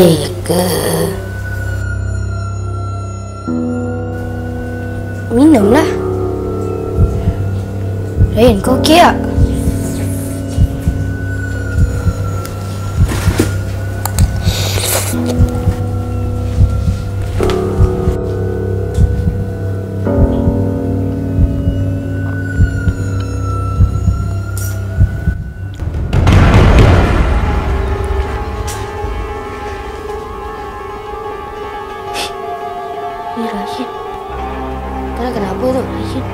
baik. Minumlah. Ryan, kau okey tak? Ni Ryan. Kau kenapa tu, Ryan?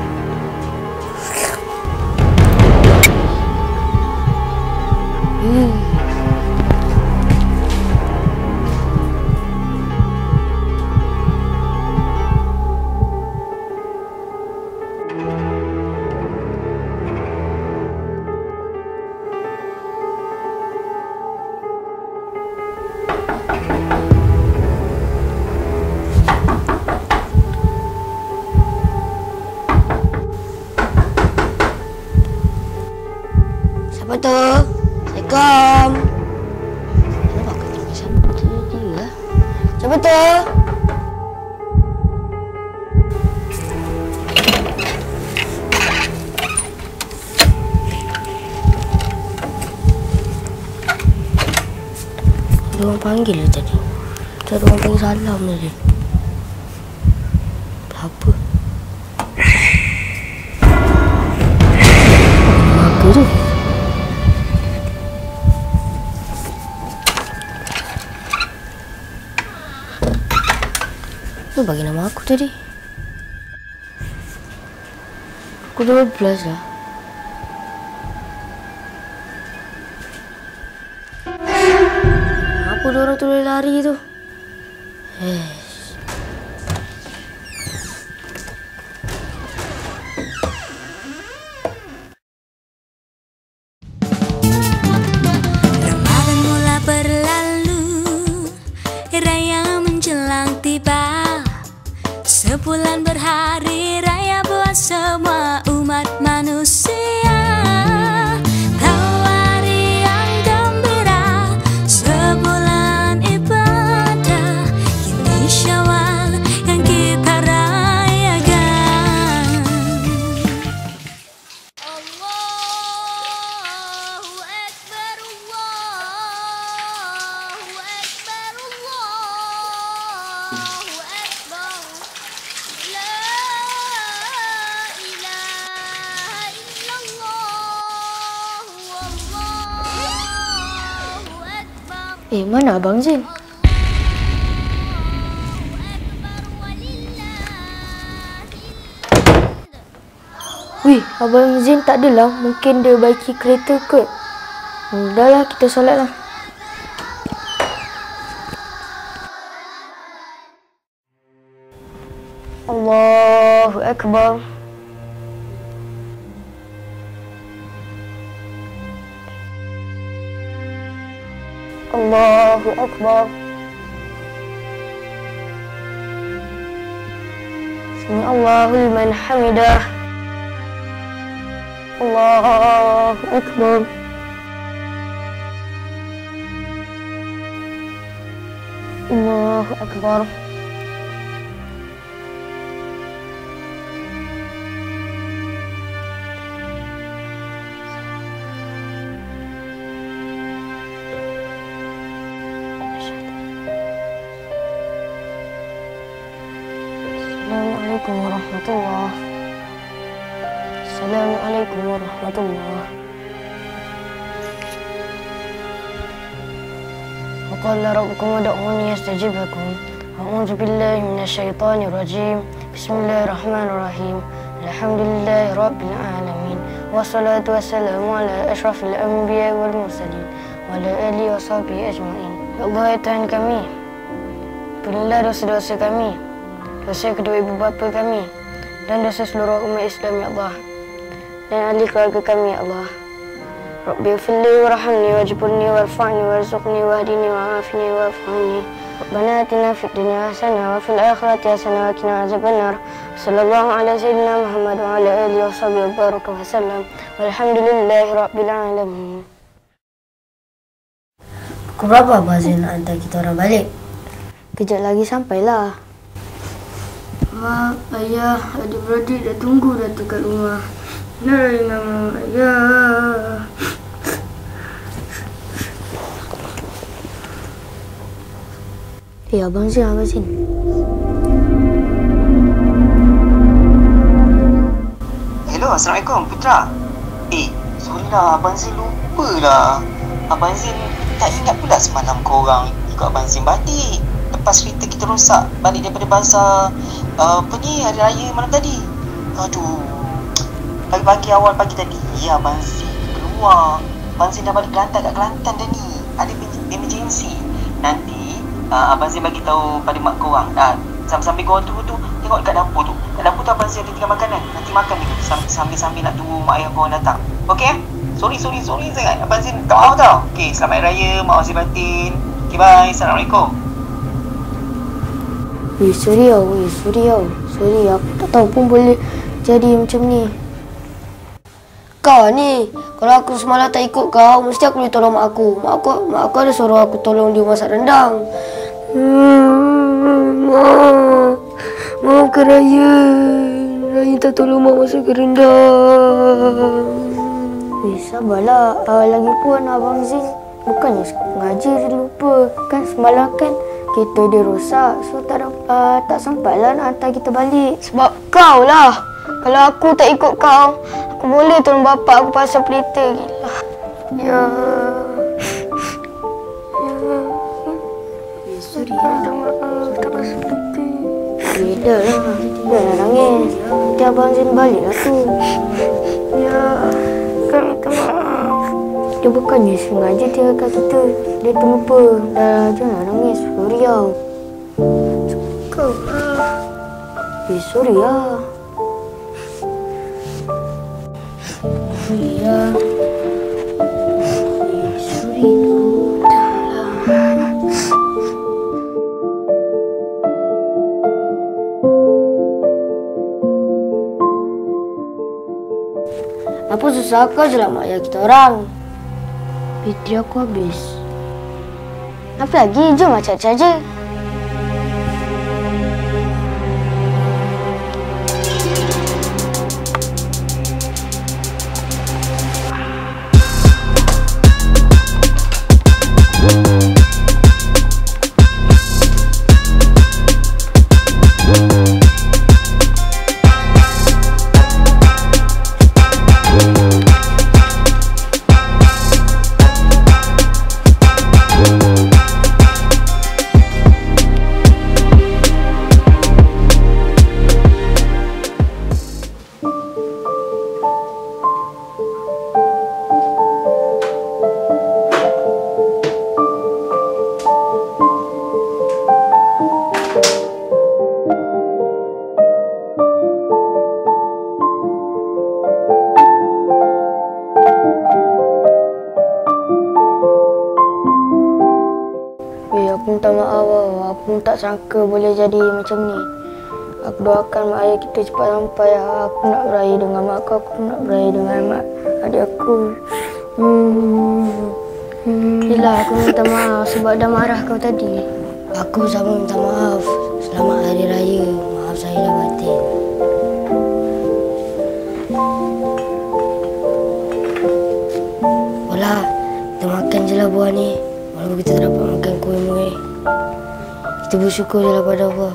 Siapa tu? Assalamualaikum. Kenapa aku panggil siapa dia? Siapa tu? Ada orang panggil tadi. Ada orang panggil salam tadi. Apa? Apa tu? Lu bagi nama aku tadi. Aku 12 lah. Apa dia orang tu lari tu? Ramadan mula berlalu, raya menjelang tiba. Sebulan berhari raya buat semua umat manusia. Tawari yang gembira, sebulan ibadah. Ini Syawal yang kita rayakan. Allahu Akbar, Allahu Akbar, Allahu Akbar. Mana Abang Zin? Wih, Abang Zin tak adalah. Mungkin dia baiki kereta kot. Dah lah, kita solat lah. Allahu Akbar. Allahu Akbar. Sami Allahu liman hamidah. Allahu Akbar. Allahu Akbar. Assalamualaikum warahmatullahi. Assalamualaikum warahmatullahi. وقال ربكم ادعوني استجب لكم. أعوذ بالله من الشيطان الرجيم. بسم الله الرحمن الرحيم. الحمد لله رب العالمين والصلاة والسلام على أشرف الأنبياء والمرسلين وعلى آله وصحبه أجمعين. Ya Allah, ya Tuhan kami, ampunilah dosa-dosa kami, dosa kedua ibu bapa kami, dan dosa seluruh umat Islam, ya Allah, dan ahli keluarga kami, ya Allah. Rabbi ighfirli warhamni wajburni warfa'ni warzuqni wahdini wa'afini wa'afani. Rabbana atina fid dunya hasanah wa fil akhirati hasanah wa qina azabannar. Sallallahu ala sayyidina Muhammad wa ala alihi wa sahbihi wa baraka wa sallam. Walhamdulillahi rabbil alamin. Pukul berapa Abang Zin nak hantar kita orang balik? Kejap lagi sampailah. Mak, ayah, adik-beradik dah tunggu dah tu kat rumah. Nak nama ayah. Abang Zin, Abang Zin. Hello, Assalamualaikum Putra. Sorry lah, Abang Zin lupa lah. Abang Zin tak ingat pula semalam korang ikut Abang Zin balik. Lepas kereta kita rosak balik daripada bazar hari raya malam tadi. Aduh, pagi-pagi awal pagi tadi Abang Zin keluar. Abang Zin dah balik Kelantan, kat Kelantan dah ni. Ada emergency. Nanti Abang Zin bagi tahu pada mak korang. Sambil korang tunggu tu, tengok kat dapur tu. Kat dapur tu Abang Zin ada tinggal makanan. Nanti makan dulu sambil nak tunggu mak ayah korang datang. Okey? Sorry sangat. Abang Zin tak mahu tau. Okey, selamat Hari Raya, maaf lahir batin. Okey, bye. Assalamualaikum. Sorry, aku tak tahu pun boleh jadi macam ni. Kau ni, kalau aku semalam tak ikut kau, mesti aku boleh tolong mak aku. Mak aku ada suruh aku tolong dia masak rendang. Maafkan Raya. Raya tak tolong mak masak rendang. Sabarlah. Lagipun Abang Zin bukannya ngaji dia lupa. Kan semalam kan kereta dia rosak. So tak sampailah nak hantar kita balik. Sebab kau lah. Kalau aku tak ikut kau, aku boleh tolong bapak aku pasal pelita. Gila. Ya. Sorry lah. Minta maaf. Tak pasal pelita. Dah lah. Jangan nangis. Nanti Abang Zin balik lah tu. Ya. Kau minta maaf. Dia bukannya sengaja tinggalkan kita. Dia terlupa. Dah, jangan nangis. Sorry lah. Kau lah. Sorry lah. Sorry lah. Sorry tu. Apa susah kau je lah mak ayah kita orang. Bateri aku habis. Apa lagi? Jom macam saja. Aku minta maaf, aku tak sangka boleh jadi macam ni. Aku doakan mak ayah kita cepat sampai. Aku nak beraya dengan mak aku nak beraya dengan mak adik aku. Yelah, aku minta maaf sebab dah marah kau tadi. Aku sama minta maaf. Selamat Hari Raya. Maaf saya dah batin. Alah, kita makan je lah buah ni. Walaupun kita tak dapat makan kuih-muih, kita bersyukur je lah pada Allah.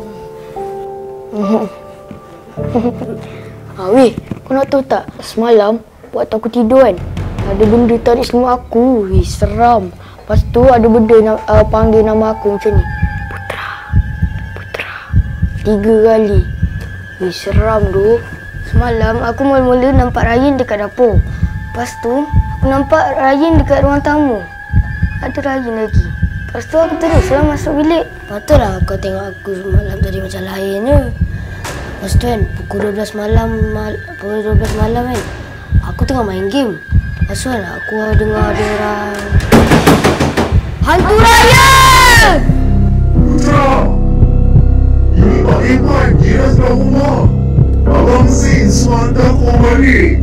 Weh, kau nak tahu tak? Semalam, waktu aku tidur kan, ada benda tarik seluar aku. Weh, seram. Lepas tu ada benda panggil nama aku macam ni. Putra. 3 kali. Weh, seram tu. Semalam, aku mula-mula nampak Ryan dekat dapur. Lepas tu, aku nampak Ryan dekat ruang tamu. Ada Ryan lagi. Lepas tu aku teruslah masuk bilik. Patutlah kau tengok aku semalam tadi macam lain je. Lepas tu kan, pukul 12 malam kan, aku tengah main game. Lepas tu kan, aku dengar ada orang hantu Ryan! Putra! Ini Pak Iman, jiran sebelah rumah. Abang Zin suruh hantar kau balik.